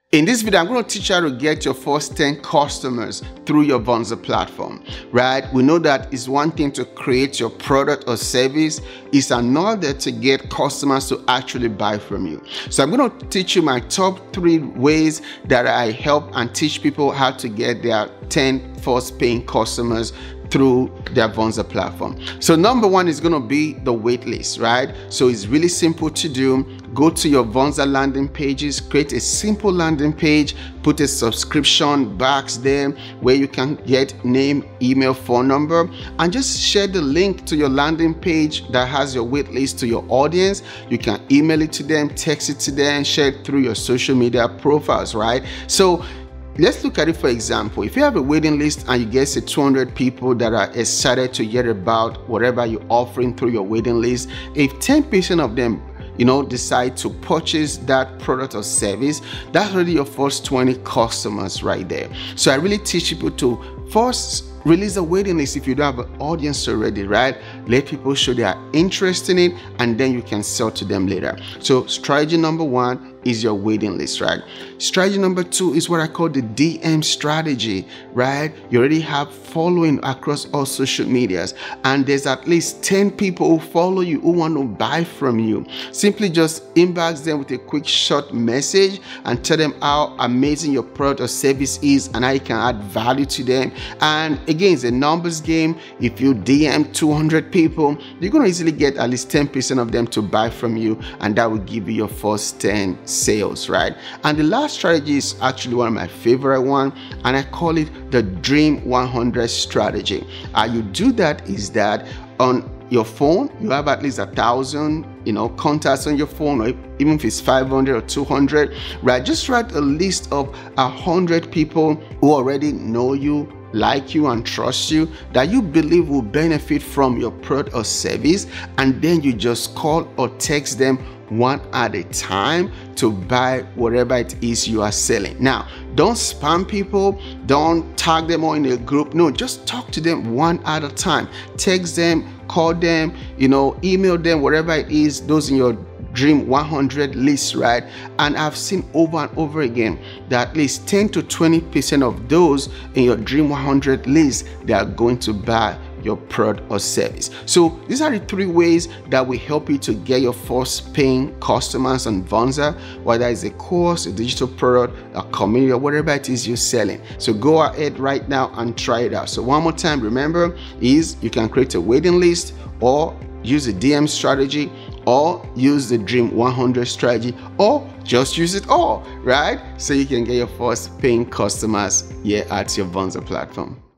In this video, I'm going to teach you how to get your first 10 customers through your Vonza platform, right? We know that it's one thing to create your product or service. It's another to get customers to actually buy from you. So I'm going to teach you my top 3 ways that I help and teach people how to get their 10 first paying customers through their Vonza platform. So number 1 is going to be the wait list, right? So it's really simple to do. Go to your Vonza landing pages, create a simple landing page, put a subscription box there where you can get name, email, phone number, and just share the link to your landing page that has your wait list to your audience. You can email it to them, text it to them, share it through your social media profiles, right? So let's look at it. For example, if you have a waiting list and you get say 200 people that are excited to hear about whatever you're offering through your waiting list, if 10% of them decide to purchase that product or service, that's already your first 20 customers right there. So I really teach people to first release a waiting list if you don't have an audience already, right? Let people show they are interested in it, and then you can sell to them later. So strategy number 1 is your waiting list, right? Strategy number 2 is what I call the DM strategy, right? You already have following across all social medias, and there's at least 10 people who follow you who want to buy from you. Simply just inbox them with a quick short message and tell them how amazing your product or service is and how you can add value to them. And again, it's a numbers game. If you DM 200 people, you're going to easily get at least 10% of them to buy from you, and that will give you your first 10 sales, right? And the last strategy is actually one of my favorite one, and I call it the Dream 100 strategy. How you do that is that on your phone, you have at least 1,000 contacts on your phone, or even if it's 500 or 200, right? Just write a list of 100 people who already know you, like you, and trust you, that you believe will benefit from your product or service, and then you just call or text them one at a time to buy whatever it is you are selling. Now, don't spam people, don't tag them all in a group. No, just talk to them one at a time. Text them, call them, email them, whatever it is, those in your Dream 100 list, right? And I've seen over and over again that at least 10 to 20% of those in your Dream 100 list, they are going to buy your product or service. So these are the 3 ways that will help you to get your first paying customers on Vonza, whether it's a course, a digital product, a community, or whatever it is you're selling. So go ahead right now and try it out. So one more time, remember, is you can create a waiting list, or use a DM strategy, or use the Dream 100 strategy, or just use it all, right? So you can get your first paying customers here at your Vonza platform.